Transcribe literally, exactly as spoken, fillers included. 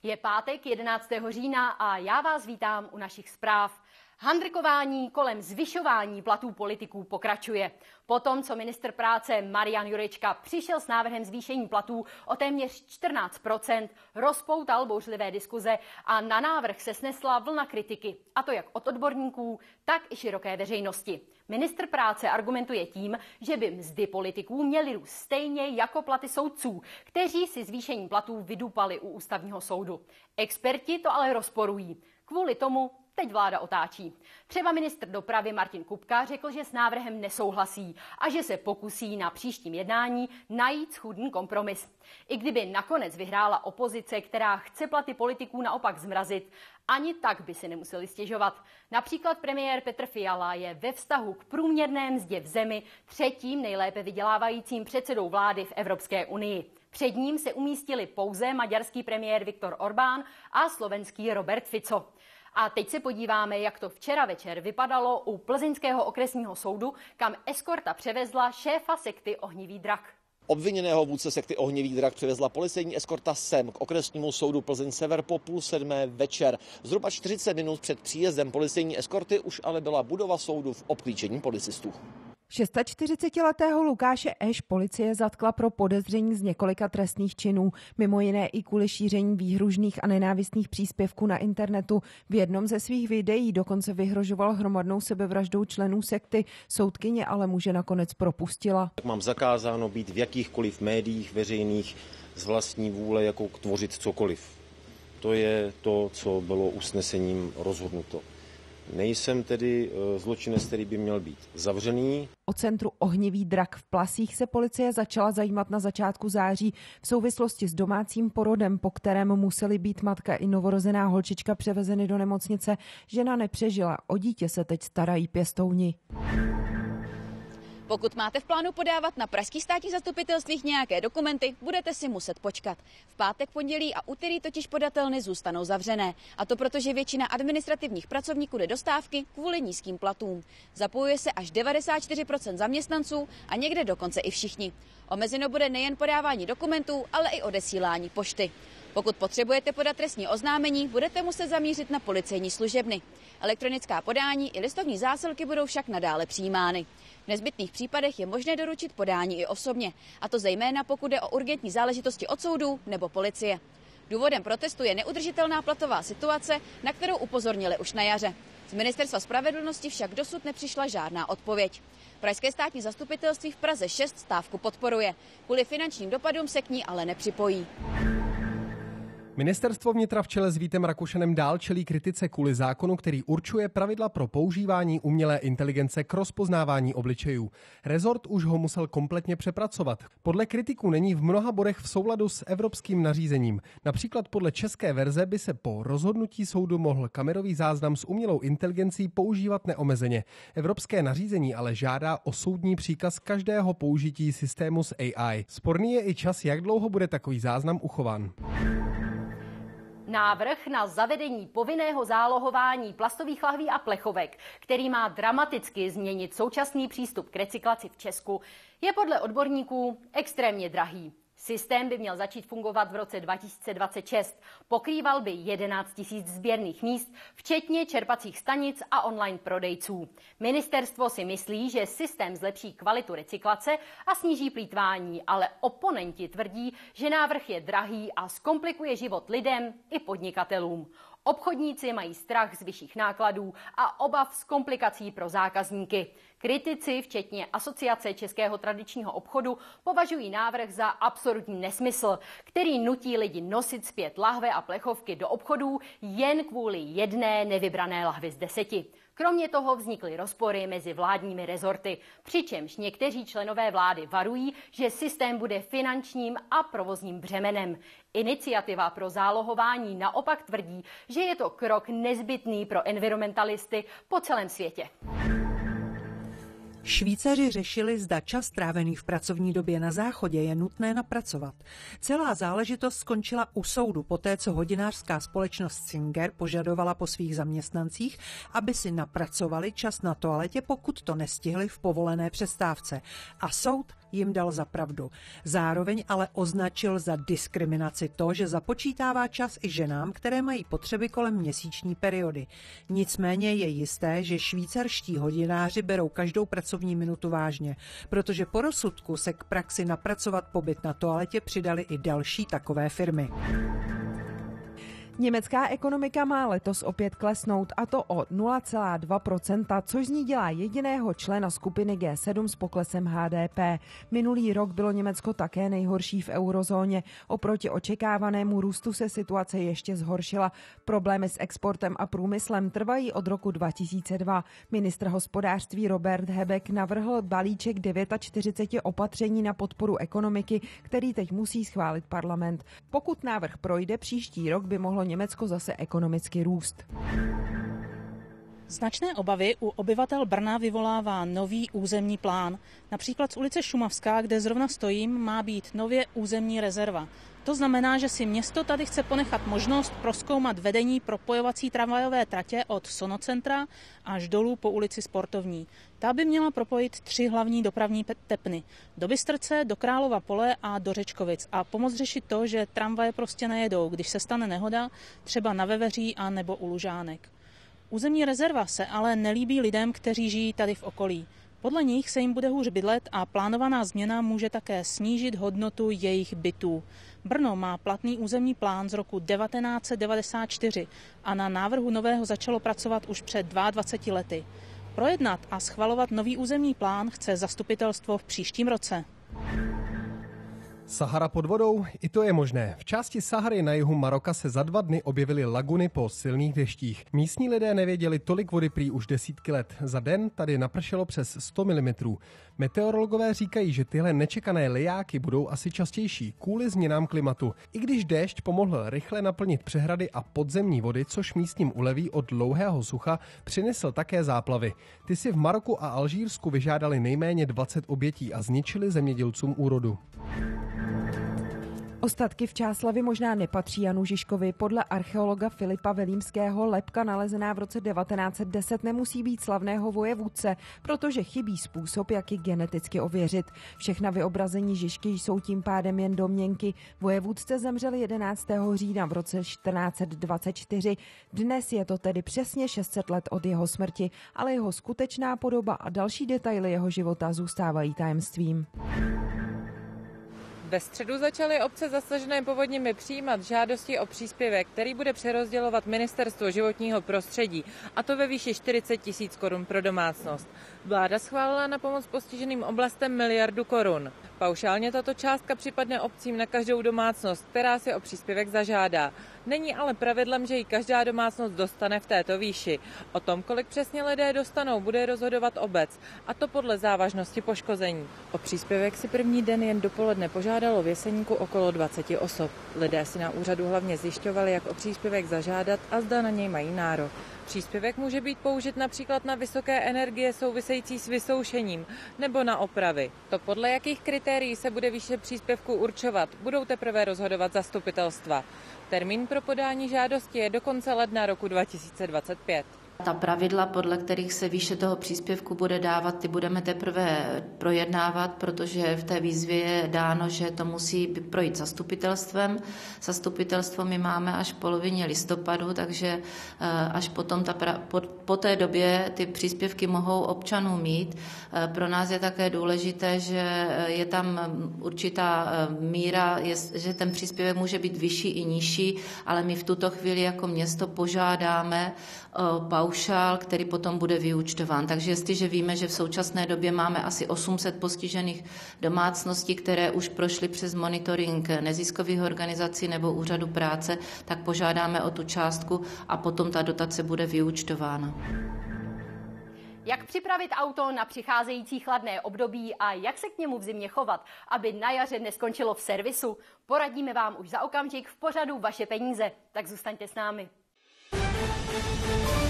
Je pátek jedenáctého října a já vás vítám u našich zpráv. Handrkování kolem zvyšování platů politiků pokračuje. Potom, co ministr práce Marian Jurečka přišel s návrhem zvýšení platů o téměř čtrnáct procent, rozpoutal bouřlivé diskuze a na návrh se snesla vlna kritiky, a to jak od odborníků, tak i široké veřejnosti. Ministr práce argumentuje tím, že by mzdy politiků měly růst stejně jako platy soudců, kteří si zvýšení platů vydupali u ústavního soudu. Experti to ale rozporují. Kvůli tomu teď vláda otáčí. Třeba ministr dopravy Martin Kupka řekl, že s návrhem nesouhlasí a že se pokusí na příštím jednání najít schůdný kompromis. I kdyby nakonec vyhrála opozice, která chce platy politiků naopak zmrazit, ani tak by si nemuseli stěžovat. Například premiér Petr Fiala je ve vztahu k průměrné mzdě v zemi třetím nejlépe vydělávajícím předsedou vlády v Evropské unii. Před ním se umístili pouze maďarský premiér Viktor Orbán a slovenský Robert Fico. A teď se podíváme, jak to včera večer vypadalo u plzeňského okresního soudu, kam eskorta převezla šéfa sekty Ohnivý drak. Obviněného vůdce sekty Ohnivý drak přivezla policejní eskorta sem k okresnímu soudu Plzeň Sever po půl sedmé večer. Zhruba čtyřicet minut před příjezdem policejní eskorty už ale byla budova soudu v obklíčení policistů. čtyřicetišestiletého Lukáše Eš policie zatkla pro podezření z několika trestných činů, mimo jiné i kvůli šíření výhružných a nenávistných příspěvků na internetu. V jednom ze svých videí dokonce vyhrožoval hromadnou sebevraždou členů sekty, soudkyně ale muže nakonec propustila. Mám zakázáno být v jakýchkoliv médiích veřejných z vlastní vůle, jako tvořit cokoliv. To je to, co bylo usnesením rozhodnuto. Nejsem tedy zločinec, který by měl být zavřený. O centru Ohnivý drak v Plasích se policie začala zajímat na začátku září v souvislosti s domácím porodem, po kterém museli být matka i novorozená holčička převezeny do nemocnice. Žena nepřežila, o dítě se teď starají pěstouni. Pokud máte v plánu podávat na pražských státních zastupitelstvích nějaké dokumenty, budete si muset počkat. V pátek, pondělí a úterý totiž podatelny zůstanou zavřené. A to proto, že většina administrativních pracovníků jde do stávky kvůli nízkým platům. Zapojuje se až devadesát čtyři procent zaměstnanců a někde dokonce i všichni. Omezeno bude nejen podávání dokumentů, ale i odesílání pošty. Pokud potřebujete podat trestní oznámení, budete muset zamířit na policejní služebny. Elektronická podání i listovní zásilky budou však nadále přijímány. V nezbytných případech je možné doručit podání i osobně, a to zejména pokud jde o urgentní záležitosti od soudů nebo policie. Důvodem protestu je neudržitelná platová situace, na kterou upozornili už na jaře. Z Ministerstva spravedlnosti však dosud nepřišla žádná odpověď. Pražské státní zastupitelství v Praze šest stávku podporuje. Kvůli finančním dopadům se k ní ale nepřipojí. Ministerstvo vnitra v čele s Vítem Rakušanem dál čelí kritice kvůli zákonu, který určuje pravidla pro používání umělé inteligence k rozpoznávání obličejů. Rezort už ho musel kompletně přepracovat. Podle kritiků není v mnoha bodech v souladu s evropským nařízením. Například podle české verze by se po rozhodnutí soudu mohl kamerový záznam s umělou inteligencí používat neomezeně. Evropské nařízení ale žádá o soudní příkaz každého použití systému s A I. Sporný je i čas, jak dlouho bude takový záznam uchován. Návrh na zavedení povinného zálohování plastových lahví a plechovek, který má dramaticky změnit současný přístup k recyklaci v Česku, je podle odborníků extrémně drahý. Systém by měl začít fungovat v roce dva tisíce dvacet šest. Pokrýval by jedenáct tisíc sběrných míst, včetně čerpacích stanic a online prodejců. Ministerstvo si myslí, že systém zlepší kvalitu recyklace a sníží plýtvání, ale oponenti tvrdí, že návrh je drahý a zkomplikuje život lidem i podnikatelům. Obchodníci mají strach z vyšších nákladů a obav z komplikací pro zákazníky. Kritici, včetně Asociace českého tradičního obchodu, považují návrh za absolutní nesmysl, který nutí lidi nosit zpět lahve a plechovky do obchodů jen kvůli jedné nevybrané lahvi z deseti. Kromě toho vznikly rozpory mezi vládními rezorty, přičemž někteří členové vlády varují, že systém bude finančním a provozním břemenem. Iniciativa pro zálohování naopak tvrdí, že je to krok nezbytný pro environmentalisty po celém světě. Švýcaři řešili, zda čas strávený v pracovní době na záchodě je nutné napracovat. Celá záležitost skončila u soudu poté, co hodinářská společnost Singer požadovala po svých zaměstnancích, aby si napracovali čas na toaletě, pokud to nestihli v povolené přestávce. A soud jim dal za pravdu. Zároveň ale označil za diskriminaci to, že započítává čas i ženám, které mají potřeby kolem měsíční periody. Nicméně je jisté, že švýcarští hodináři berou každou pracovní minutu vážně, protože po rozsudku se k praxi napracovat pobyt na toaletě přidali i další takové firmy. Německá ekonomika má letos opět klesnout, a to o nula celá dva procenta, což z ní dělá jediného člena skupiny G sedm s poklesem H D P. Minulý rok bylo Německo také nejhorší v eurozóně. Oproti očekávanému růstu se situace ještě zhoršila. Problémy s exportem a průmyslem trvají od roku dva tisíce dva. Ministr hospodářství Robert Habeck navrhl balíček čtyřicet devět opatření na podporu ekonomiky, který teď musí schválit parlament. Pokud návrh projde, příští rok by mohlo Německo zase ekonomicky růst. Značné obavy u obyvatel Brna vyvolává nový územní plán. Například z ulice Šumavská, kde zrovna stojím, má být nově územní rezerva. To znamená, že si město tady chce ponechat možnost prozkoumat vedení propojovací tramvajové tratě od Sonocentra až dolů po ulici Sportovní. Ta by měla propojit tři hlavní dopravní tepny. Do Bystrce, do Králova Pole a do Řečkovic a pomoct řešit to, že tramvaje prostě nejedou, když se stane nehoda, třeba na Veveří a nebo u Lužánek. Územní rezerva se ale nelíbí lidem, kteří žijí tady v okolí. Podle nich se jim bude hůř bydlet a plánovaná změna může také snížit hodnotu jejich bytů. Brno má platný územní plán z roku devatenáct set devadesát čtyři a na návrhu nového začalo pracovat už před dvaceti dvěma lety. Projednat a schvalovat nový územní plán chce zastupitelstvo v příštím roce. Sahara pod vodou? I to je možné. V části Sahary na jihu Maroka se za dva dny objevily laguny po silných deštích. Místní lidé nevěděli tolik vody prý už desítky let. Za den tady napršelo přes sto milimetrů. Meteorologové říkají, že tyhle nečekané lejáky budou asi častější kvůli změnám klimatu. I když déšť pomohl rychle naplnit přehrady a podzemní vody, což místním uleví od dlouhého sucha, přinesl také záplavy. Ty si v Maroku a Alžírsku vyžádali nejméně dvacet obětí a zničili zemědělcům úrodu. Ostatky v Čáslavi možná nepatří Janu Žižkovi. Podle archeologa Filipa Velímského lebka nalezená v roce devatenáct set deset nemusí být slavného vojevůdce, protože chybí způsob, jak ji geneticky ověřit. Všechna vyobrazení Žižky jsou tím pádem jen domněnky. Vojevůdce zemřel jedenáctého října v roce čtrnáct set dvacet čtyři. Dnes je to tedy přesně šest set let od jeho smrti, ale jeho skutečná podoba a další detaily jeho života zůstávají tajemstvím. Ve středu začaly obce zasažené povodněmi přijímat žádosti o příspěvek, který bude přerozdělovat Ministerstvo životního prostředí, a to ve výši čtyřicet tisíc korun pro domácnost. Vláda schválila na pomoc postiženým oblastem miliardu korun. Paušálně tato částka připadne obcím na každou domácnost, která si o příspěvek zažádá. Není ale pravidlem, že ji každá domácnost dostane v této výši. O tom, kolik přesně lidé dostanou, bude rozhodovat obec, a to podle závažnosti poškození. O příspěvek si první den jen dopoledne požádalo v Jeseníku okolo dvacet osob. Lidé si na úřadu hlavně zjišťovali, jak o příspěvek zažádat a zda na něj mají nárok. Příspěvek může být použit například na vysoké energie související s vysoušením nebo na opravy. To, podle jakých kritérií se bude výše příspěvku určovat, budou teprve rozhodovat zastupitelstva. Termín pro podání žádosti je do konce ledna roku dva tisíce dvacet pět. Ta pravidla, podle kterých se výše toho příspěvku bude dávat, ty budeme teprve projednávat, protože v té výzvě je dáno, že to musí projít zastupitelstvem. Zastupitelstvo my máme až v polovině listopadu, takže až potom ta pra... po, po té době ty příspěvky mohou občanů mít. Pro nás je také důležité, že je tam určitá míra, že ten příspěvek může být vyšší i nižší, ale my v tuto chvíli jako město požádáme o paušál, který potom bude vyúčtován. Takže jestliže víme, že v současné době máme asi osm set postižených domácností, které už prošly přes monitoring neziskových organizací nebo úřadu práce, tak požádáme o tu částku a potom ta dotace bude vyúčtována. Jak připravit auto na přicházející chladné období a jak se k němu v zimě chovat, aby na jaře neskončilo v servisu, poradíme vám už za okamžik v pořadu Vaše peníze. Tak zůstaňte s námi.